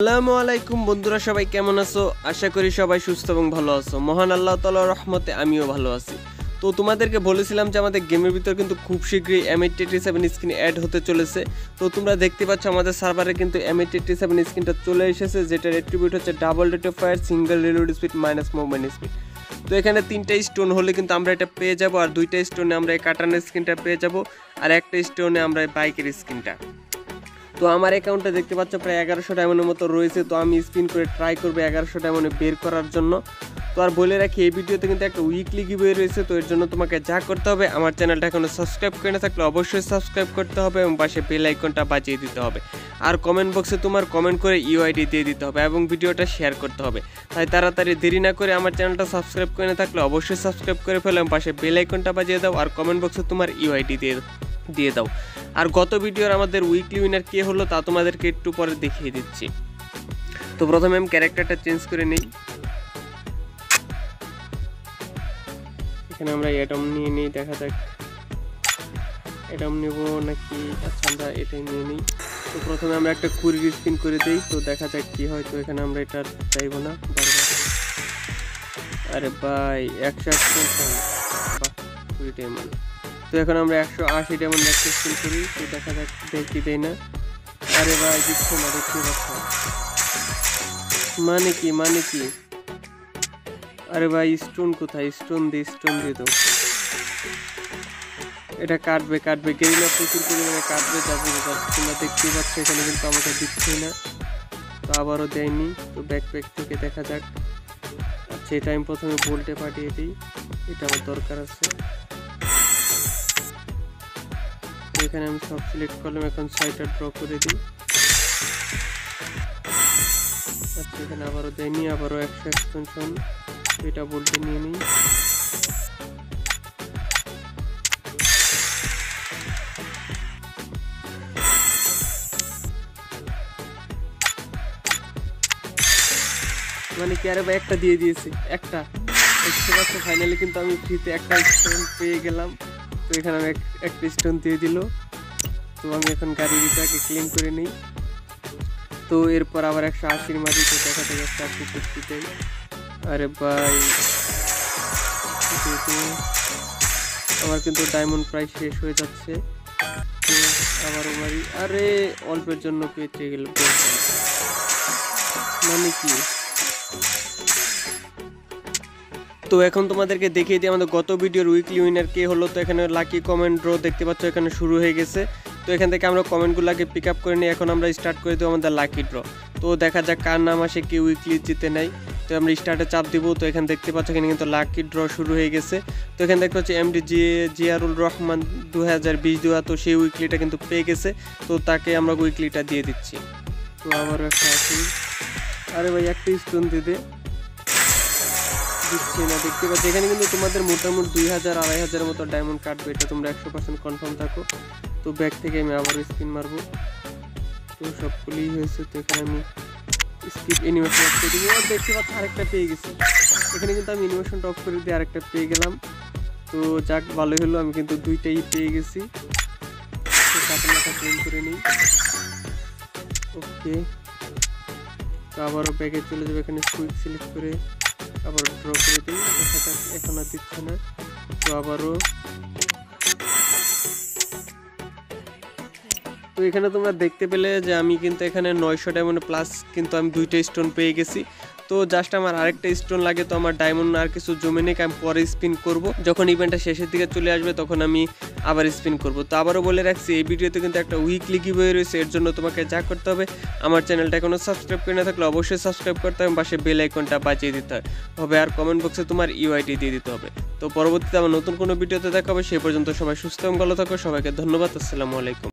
আসসালামু আলাইকুম বন্ধুরা, সবাই কেমন আছো? আশা করি সবাই সুস্থ এবং ভালো আছো। মহান আল্লাহ তাআলার রহমতে আমিও ভালো আছি। তো তোমাদেরকে বলেছিলাম যে আমাদের গেমের ভিতর কিন্তু খুব শীঘ্রই M887 স্ক্রিন অ্যাড হতে চলেছে। তো তোমরা দেখতে পাচ্ছ আমাদের সার্ভারে কিন্তু M887 স্ক্রিনটা চলে এসেছে, যেটার অ্যাট্রিবিউট হচ্ছে double rate of fire, single reload speed, minus movement speed. তো এখানে 3টা স্টোন হলে কিন্তু আমরা এটা পেয়ে যাব, আর 2টা স্টোনে আমরা এই কাটানের স্ক্রিনটা পেয়ে যাব, আর একটা স্টোনে আমরা এই বাইকের স্ক্রিনটা। তো আমার অ্যাকাউন্টে দেখতে পাচ্ছ প্রায় 1100 ডায়মন্ডের মতো রয়েছে। তো আমি স্পিন করে ট্রাই করবো 1100 ডায়মন্ডে বের করার জন্য। তো আর বলে রাখি, এই ভিডিওতে কিন্তু একটা উইকলি গিভওয়ে রয়েছে। তো এর জন্য তোমাকে যা করতে হবে, আমার চ্যানেলটা এখনো সাবস্ক্রাইব করে না থাকলে অবশ্যই সাবস্ক্রাইব করতে হবে এবং পাশে বেল আইকনটা বাজিয়ে দিতে হবে। আর কমেন্ট বক্সে তোমার কমেন্ট করে ইউআইডি দিয়ে দিতে হবে এবং ভিডিওটা শেয়ার করতে হবে। তাই তাড়াতাড়ি দেরি না করে আমার চ্যানেলটা সাবস্ক্রাইব করে না থাকলে অবশ্যই সাবস্ক্রাইব করে ফেলো এবং পাশে বেল আইকনটা বাজিয়ে দাও, আর কমেন্ট বক্সে তোমার ইউআইডি দিয়ে দাও। আর গত ভিডিওর আমাদের উইকলি উইনার কে হলো তা তোমাদেরকে একটু পরে দেখিয়ে দিচ্ছি। তো প্রথমে আমি ক্যারেক্টারটা চেঞ্জ করে নিই। এখানে আমরা অ্যাটম নিয়ে নিই, দেখা যাক অ্যাটম নেব নাকি। আচ্ছা, আমরা এটাই নিয়ে নিই। তো প্রথমে আমরা একটা কুড়ি স্পিন করে দিই, তো দেখা যাক কি হয়। তো এখানে আমরা এটা চাইবো না বারবার। আরে ভাই 180 বাহ, 20 ডায়মন্ড। তো এখন আমরা 180 ডায়মন্ড একটা স্পিন করি, তো দেখা যাক দেখি দেয় না। আরে ভাই দিচ্ছে না, দেখতে পাচ্ছ মানে কি। আরে ভাই স্টোন কোথায়? স্টোন দিয়ে দাও। এটা কাটবে গেরিলা প্রচুর পরিমাণে কাটবে, যাবে। তোমরা দেখতেই পাচ্ছ এখানে কিন্তু আমাকে দিচ্ছেই না। তো আবারও দেয়নি। তো ব্যাকপ্যাক থেকে দেখা যাক। আচ্ছা, এটা আমি প্রথমে বোল্টে পাঠিয়ে দিই, এটা আমার দরকার আছে। এখানে আমি সব সিলেক্ট করলাম, এখন 6টা ড্র করে দিই। আচ্ছা, এখানে আবারও দেয়নি, আবারও 100 এক্সপেনশন, এটা বলতে নিয়ে নিই। মানে কি, আরে ভাই একটা দিয়ে দিয়েছে, একটা ফাইনালি কিন্তু আমি ফ্রিতে একটা স্টোন পেয়ে গেলাম। তো এখানে আমি একটা স্টোন দিয়ে দিল। তো আমি এখন গাড়িটাকে ক্লেম করে নিই। তো এরপর আবার 180 মারি, তো দেখা যাবে 150। আরে ভাই আমার কিন্তু ডায়মন্ড প্রায় শেষ হয়ে যাচ্ছে। তো আবারও মারি, আরে অল্পের জন্য পেয়ে গেল। মানে কি, তো এখন তোমাদেরকে দেখিয়ে দিই আমাদের গত ভিডিওর উইকলি উইনার কে হলো। তো এখানে লাকি কমেন্ট ড্র দেখতে পাচ্ছ, এখানে শুরু হয়ে গেছে। তো এখান থেকে আমরা কমেন্টগুলোকে পিক আপ করে নিই। এখন আমরা স্টার্ট করে দেবো আমাদের লাকি ড্র। তো দেখা যাক কার নাম আসে, কি উইকলি জিতে নেয়। তো আমরা স্টার্টে চাপ দিব। তো এখানে দেখতে পাচ্ছ এখানে কিন্তু লাকি ড্র শুরু হয়ে গেছে। তো এখানে দেখতে পাচ্ছি এমডি জিয়ারুল রহমান 2020 দেওয়া, তো সেই উইকলিটা কিন্তু পেয়ে গেছে। তো তাকে আমরা উইকলিটা দিয়ে দিচ্ছি। তো আবারও একটা আসি, আরে ভাই একটা স্টোন দিতে দিচ্ছি না, দেখতে পাচ্ছি এখানে কিন্তু তোমাদের মোটামুটি 2000-2500 মতো ডায়মন্ড কাটবে, এটা তোমরা 100% কনফার্ম থাকো। তো ব্যাক থেকে আমি আবার স্পিন মারবো। তো সবগুলোই হয়েছে। তো এখানে আমি স্কিপ অ্যানিমেশন অফ করে দিব, আর দেখতে পাচ্ছি আরেকটা পেয়ে গেছি। এখানে কিন্তু আমি অ্যানিমেশনটা অফ করে দিয়ে আরেকটা পেয়ে গেলাম। তো যাক, ভালোই হলো, আমি কিন্তু 2টাই পেয়ে গেছি। তো কাটানোটা ক্লেম করে নিই। ওকে, তো আবারও ব্যাগে চলে যাবে, এখানে কুইক সিলেক্ট করে আবার ড্র করে দিই। দেখা যাক, এখন আর দিচ্ছে না। তো আবারও, তো এখানে তোমরা দেখতে পেলে যে আমি কিন্তু এখানে 900 ডায়মন্ড প্লাস কিন্তু আমি 2টা স্টোন পেয়ে গেছি। তো জাস্ট আমার আরেকটা স্টোন লাগে। তো আমার ডায়মন্ড আর কিছু জমে নেই, আমি পরে স্পিন করব। যখন ইভেন্টটা শেষের দিকে চলে আসবে তখন আমি আবার স্পিন করব। তো আবারও বলে রাখছি, এই ভিডিওতে কিন্তু একটা উইকলি গিভওয়ে রয়েছে। এর জন্য তোমাকে যা করতে হবে, আমার চ্যানেলটা এখনো সাবস্ক্রাইব করে না থাকলে অবশ্যই সাবস্ক্রাইব করতে হবে, পাশে বেল আইকনটা বাজিয়ে দিতে হবে, আর কমেন্ট বক্সে তোমার ইউআইডি দিয়ে দিতে হবে। তো পরবর্তীতে আমার নতুন কোনো ভিডিওতে দেখা হবে। সেই পর্যন্ত সবাই সুস্থ এবং ভালো থাকো। সবাইকে ধন্যবাদ। আসসালামু আলাইকুম।